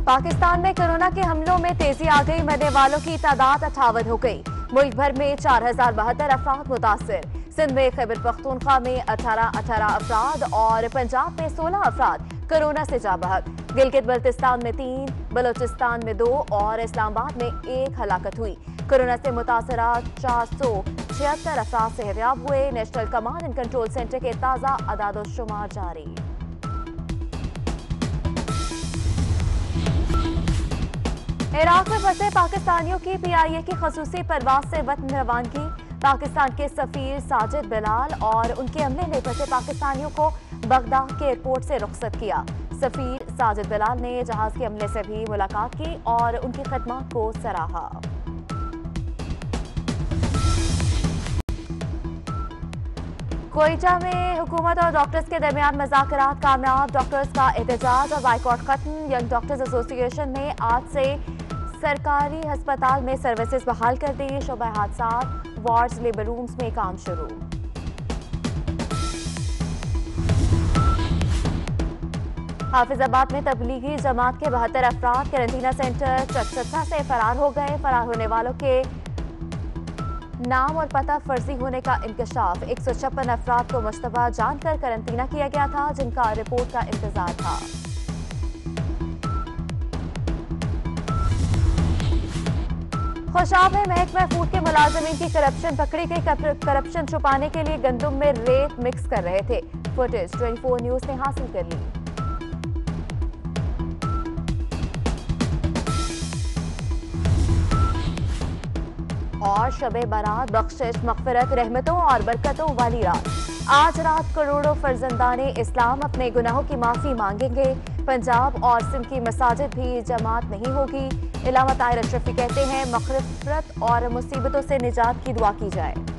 पाकिस्तान में कोरोना के हमलों में तेजी आ गई। मरने वालों की तादाद 58 हो गई। मुल्क भर में 4072 अफराद मुतासिर। सिंध में खैबर पख्तूनख्वा में 18 अफराद और पंजाब में 16 अफराद कोरोना से जा बहक। गिलगित बल्तिस्तान में 3, बलोचिस्तान में 2 और इस्लामाबाद में 1 हलाकत हुई। कोरोना से मुतासरा 476 अफराद सेहतयाब हुए। National command and control centre के ताज़ा अदाद-ओ-शुमार जारी। इराक में फंसे पाकिस्तानियों की PIA की खसूसी परवाज से वतन रवानगी। पाकिस्तान के सफीर साजिद बिलाल और उनके अमले ने फंसे पाकिस्तानियों को बगदाद के एयरपोर्ट से रुखसत किया। सफीर साजिद बिलाल ने जहाज के अमले से भी मुलाकात की और उनकी खदमात को सराहा। क्वेटा में हुकूमत और डॉक्टर्स के दरमियान मुज़ाकरात कामयाब। डॉक्टर्स का एहतजाज और बाइकआउट खत्म। यंग डॉक्टर्स एसोसिएशन ने आज से सरकारी अस्पताल में सर्विसेज बहाल कर दी। शोबा हादसात, वार्ड्स, लेबर रूम्स में काम शुरू। हाफिजाबाद में तबलीगी जमात के 72 अफराद कैरेंटीना सेंटर चटसत्ता से फरार हो गए। फरार होने वालों के नाम और पता फर्जी होने का इंकशाफ। 156 अफराद को मुश्तबा जानकर कैरेंटीना किया गया था, जिनका रिपोर्ट का इंतजार था। खुशाब में महकमा फूड के मुलाजमीन की करप्शन पकड़ी गई। करप्शन छुपाने के लिए गंदुम में रेत मिक्स कर रहे थे। फुटेज 24 न्यूज ने हासिल कर ली। और शबे बारात, बख्शिश, मगफिरत, रहमतों और बरकतों वाली रात। आज रात करोड़ों फर्जंदाने इस्लाम अपने गुनाहों की माफी मांगेंगे। पंजाब और सिंध की मसाजिद भी जमात नहीं होगी। इलामा ताहिर अशरफी कहते हैं, मग़फ़िरत और मुसीबतों से निजात की दुआ की जाए।